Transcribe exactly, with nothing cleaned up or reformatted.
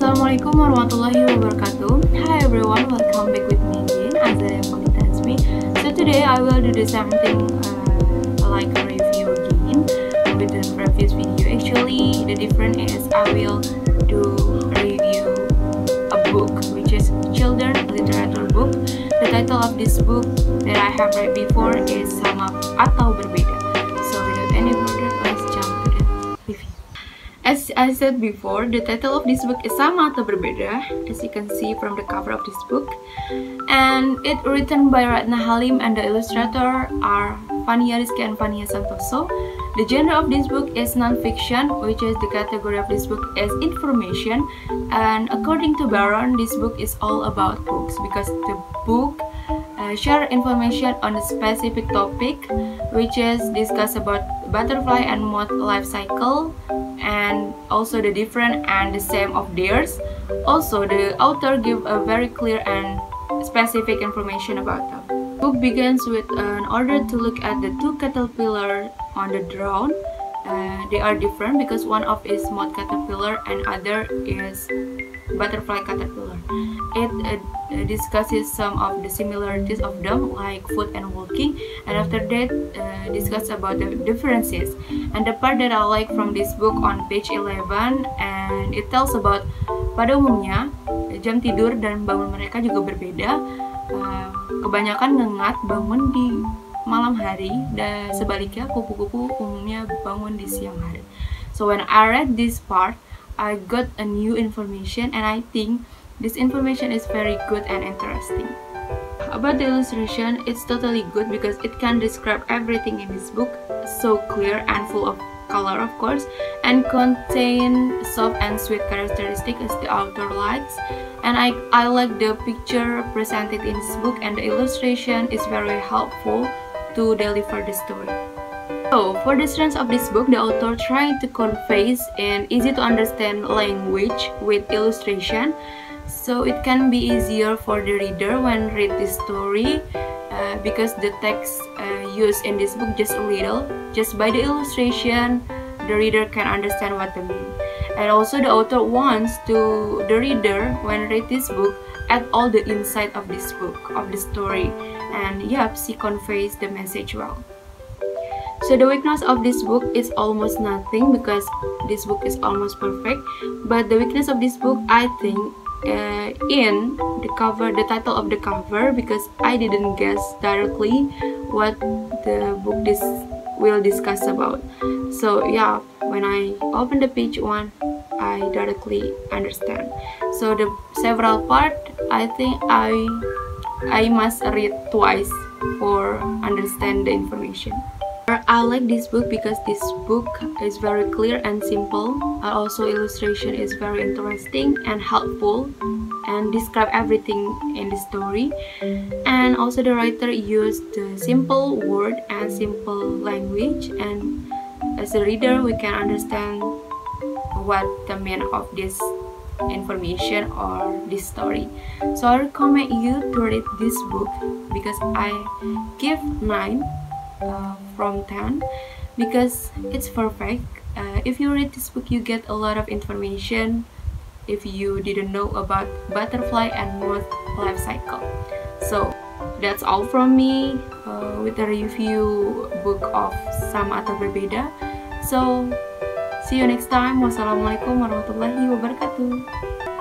Assalamualaikum warahmatullahi wabarakatuh. Hi everyone, welcome back with me again, Azalia Qonita Azmi. So today I will do the something uh, like a review again with the previous video. Actually, the difference is I will do a review a book, which is children literature book. The title of this book that I have read before is Sama atau Berbeda. So without any further, let's jump to the review. As I said before, the title of this book is Sama atau Berbeda, as you can see from the cover of this book. And it written by Ratna Halim and the illustrator are Fania Rizky and Fania Santoso. The genre of this book is non-fiction, which is the category of this book is information. And according to Baron, this book is all about books because the book uh, share information on a specific topic, which is discuss about butterfly and moth life cycle, and also the different and the same of theirs. Also, the author give a very clear and specific information about them. The book begins with an order to look at the two caterpillars on the drone. Uh, they are different because one of is moth caterpillar and other is butterfly caterpillar. It uh, discusses some of the similarities of them, like food and walking, and after that uh, discuss about the differences. And the part that I like from this book on page eleven, and it tells about pada umumnya jam tidur dan bangun mereka juga berbeda. Uh, kebanyakan ngengat bangun di malam hari, dan sebaliknya kupu-kupu umumnya bangun di siang hari. So when I read this part, I got a new information, and I think this information is very good and interesting. About the illustration, it's totally good because it can describe everything in this book, so clear and full of color, of course, and contain soft and sweet characteristics as the author likes. And I, I like the picture presented in this book, and the illustration is very helpful to deliver the story. So, for the strengths of this book, the author tried to convey an easy to understand language with illustration, so it can be easier for the reader when read this story, uh, because the text uh, used in this book just a little. Just by the illustration, the reader can understand what they mean. And also the author wants to the reader when read this book add all the insight of this book, of the story, and yep, she conveys the message well. So the weakness of this book is almost nothing because this book is almost perfect. But the weakness of this book, I think, uh, in the cover, the title of the cover, because I didn't guess directly what the book this will discuss about. So yeah, when I open the page one, I directly understand. So the several part, I think I I must read twice for understand the information. I like this book because this book is very clear and simple. Also, illustration is very interesting and helpful and describe everything in the story. And also the writer used the simple word and simple language, and as a reader we can understand what the meaning of this information or this story. So I recommend you to read this book because I give nine uh, from ten because it's perfect. Uh, if you read this book, you get a lot of information if you didn't know about butterfly and moth life cycle. So that's all from me uh, with the review book of Sama atau Berbeda. So see you next time. Wassalamualaikum warahmatullahi wabarakatuh.